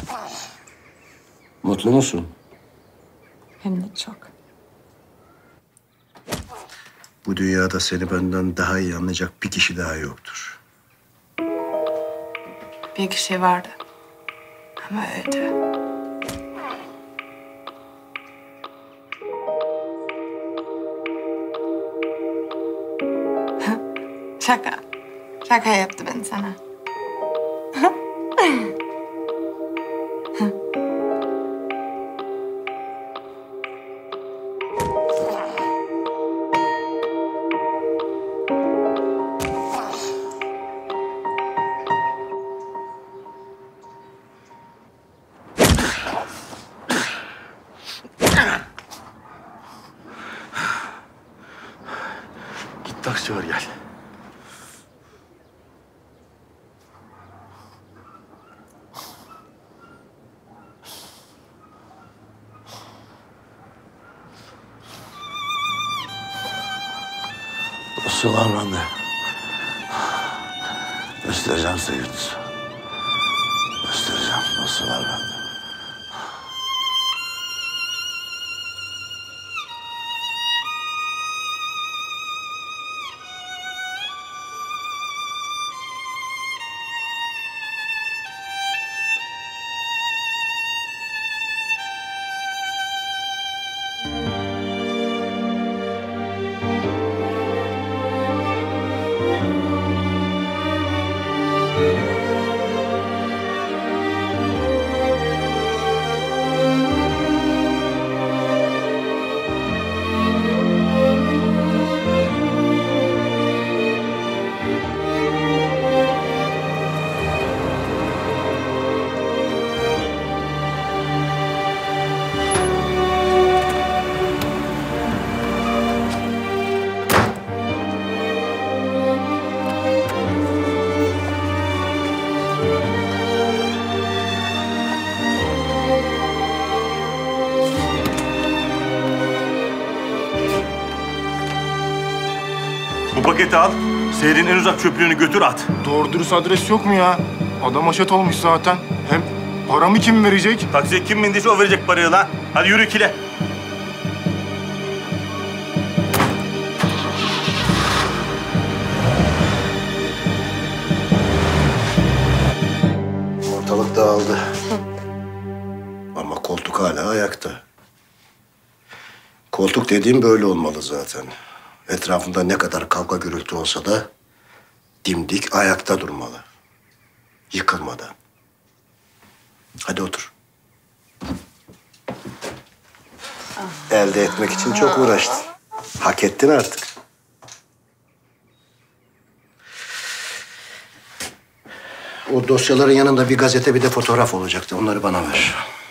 Mutlu musun? Hem de çok. Bu dünyada seni benden daha iyi anlayacak bir kişi daha yoktur. Bir kişi vardı. Ama öldü. Şaka. Şaka yaptı ben sana. Git taksi var gel. Nasıl var bende? Göstereceğim size Yunus. Göstereceğim nasıl var bende. Bu paketi al, şehrin en uzak çöplüğünü götür at. Doğru dürüst adres yok mu ya? Adam aşet olmuş zaten. Hem paramı kim verecek? Taksiye kim bindiyse o verecek parayı lan. Hadi yürü ikile. Ortalık dağıldı. Ama koltuk hala ayakta. Koltuk dediğim böyle olmalı zaten. Etrafında ne kadar kavga gürültü olsa da dimdik ayakta durmalı. Yıkılmadan. Hadi otur. Elde etmek için çok uğraştın. Hak ettin artık. O dosyaların yanında bir gazete bir de fotoğraf olacaktı. Onları bana ver.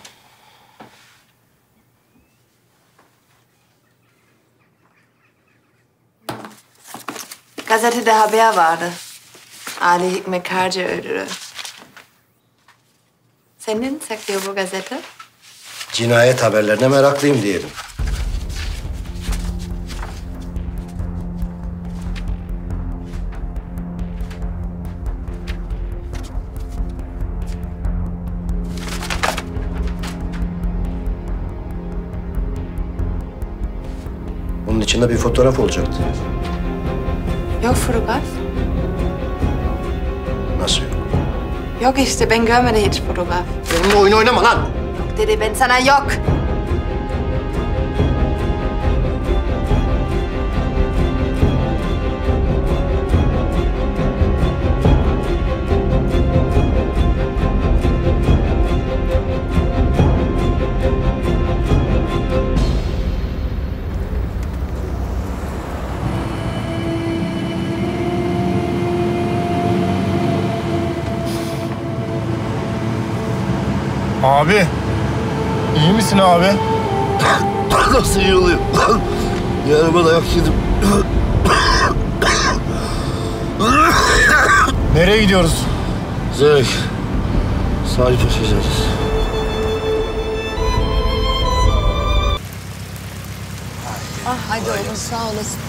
Gazetede haber vardı. Ali Hikmet Karcı öldürü. Senin saklıyor bu gazete? Cinayet haberlerine meraklıyım diyelim. Bunun içinde bir fotoğraf olacaktı. Yok fotoğraf. Nasıl yok? Yok işte ben görmedim hiç fotoğraf. Benimle oyun oynama lan! Yok dedi ben sana yok. Abi. İyi misin abi? Nasıl iyi oluyor? Yarıma dayak yedim. Nereye gidiyoruz? Zevk. Salih Paşa'yacağız. Hadi oğlum sağ olasın.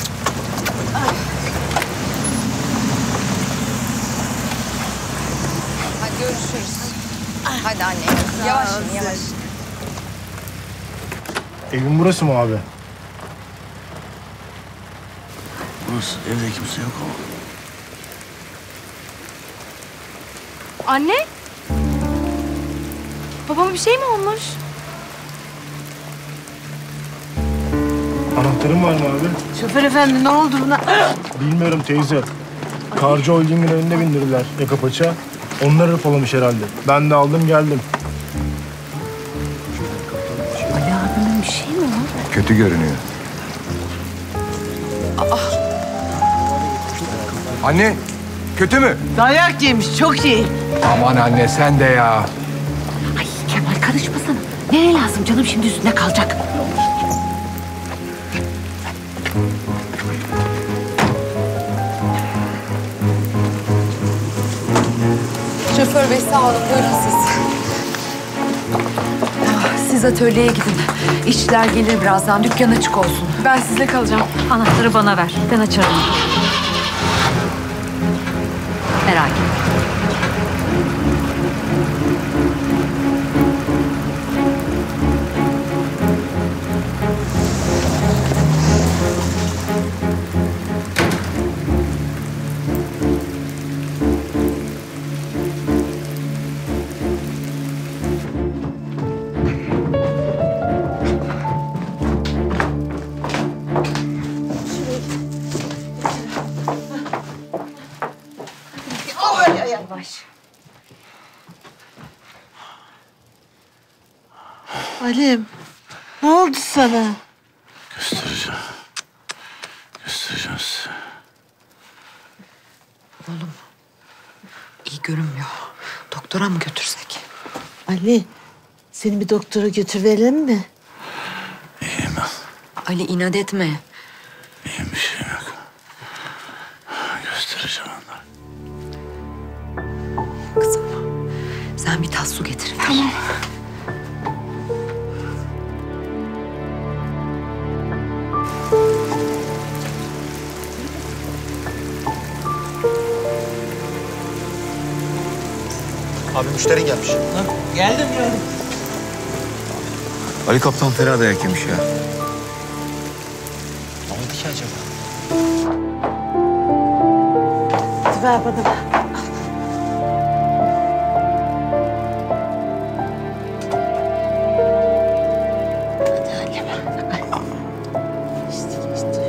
Hadi görüşürüz. Hadi anne. Yavaş yavaş. Evin burası mı abi? Burası evde kimse yok ama. Anne? Babama bir şey mi olmuş? Anahtarın var mı abi? Şoför efendi ne oldu buna? Bilmiyorum teyze. Karcı Holding'in önünde bindirdiler yaka paça. Onlar hırpalamış herhalde. Ben de aldım geldim. Ali abimin bir şey mi var? Kötü görünüyor. Anne, kötü mü? Dayak yemiş çok iyi. Aman anne sen de ya. Ay Kemal karışmasana. Neye lazım canım şimdi üstüne kalacak. Şoför bey sağ olun. Buyurun siz. Siz atölyeye gidin. İşçiler gelir birazdan. Dükkan açık olsun. Ben sizle kalacağım. Anahtarı bana ver. Ben açarım. Merak etme. Halim, ne oldu sana? Göstereceğim. Göstereceğim size. İyi görünmüyor. Doktora mı götürsek? Ali, seni bir doktora götürelim mi? İyiyim ben. Ali inat etme. İyiyim, bir şeyim yok. Göstereceğim onları. Kızım sen bir tas su getir. Tamam. Abi müşterin gelmiş. Geldim. Ali Kaptan fena dayak yemiş ya. Ne oldu ki acaba? Hadi ver bana. Hadi Halim. İşte.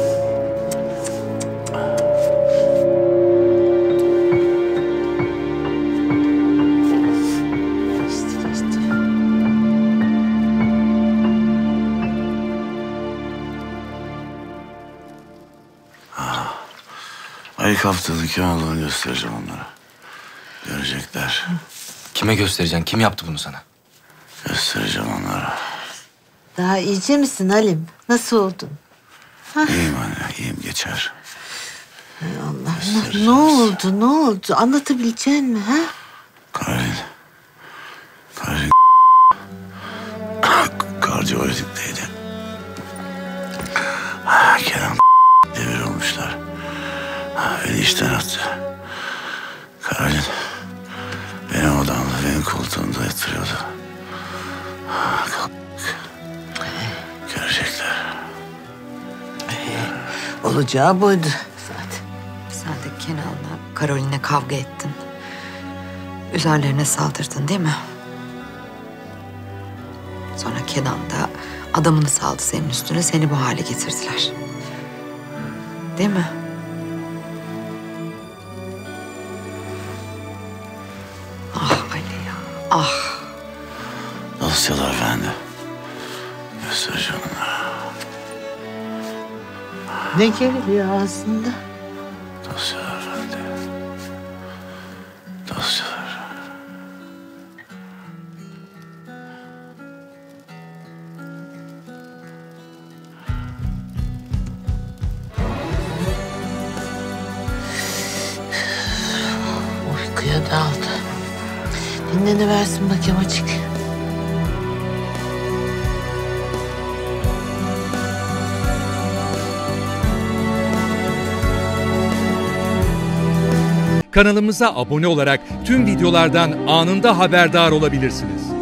İşte. Ayı kaptanın kim olduğunu göstereceğim onlara. Görecekler. Kime göstereceksin? Kim yaptı bunu sana? Göstereceğim onlara. Daha iyice misin Halim? Nasıl oldun? İyiyim anne, iyiyim, geçer. Hay Allah. Ne oldu? Ne oldu? Anlatabilecek misin ha? Karin kardiyolojideydi. Kenan devir olmuşlar. Beni işten attı. Karin benim odamda, benim koltuğumda yatırıyordu. Görecekler. Olacağı buydu zaten. Sen de Kenan'la Karolin'le kavga ettin. Üzerlerine saldırdın değil mi? Sonra Kenan da adamını saldı senin üstüne. Seni bu hale getirdiler. Değil mi? Ah Ali ya. Ah. Dosyalar bende. Göstereceğim onlara. Ne geliyor ağzında? Dosyalar bende. Dosyalar. Uykuya daldı. Dinleniversin bakayım açık. kanalımıza abone olarak tüm videolardan anında haberdar olabilirsiniz.